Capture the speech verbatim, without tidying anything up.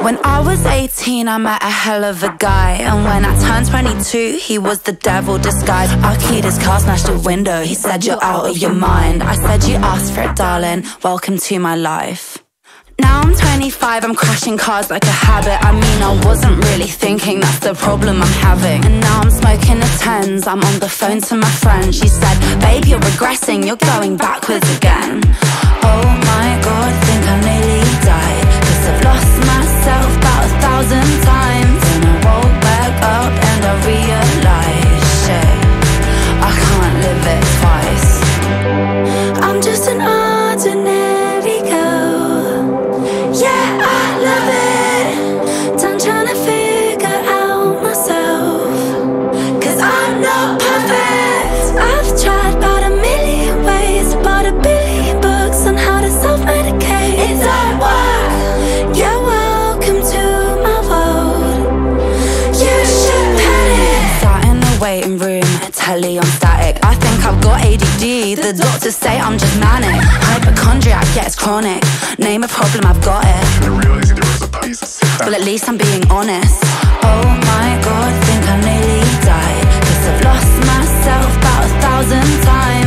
When I was eighteen, I met a hell of a guy, and when I turned twenty-two, he was the devil disguised. I keyed his car, smashed a window. He said, "You're out of your mind." I said, "You asked for it, darling. Welcome to my life." Now I'm twenty-five, I'm crashing cars like a habit. I mean, I wasn't really thinking, that's the problem I'm having. And now I'm smoking a Tens, I'm on the phone to my friend. She said, "Babe, you're regressing, you're going backwards again." Oh my God, think I nearly died, 'cause I've lost myself about a thousand times. Then I woke back up and I realized, shit, I can't live it twice. I'm just an ordinary girl. Yeah, I love it. Done trying to figure out myself, 'cause I'm not perfect. I've tried about a million ways, bought a billion books on how to self-medicate. It don't work. You're welcome to my world. You should panic. Sat in the waiting room, telly on static. I think I've got A D D. The doctors say I'm just manic. Hypochondriac, yeah, it's chronic. Name a problem, I've got it. Well, at least I'm being honest. Oh my God, think I nearly died, 'cause I've lost myself about a thousand times.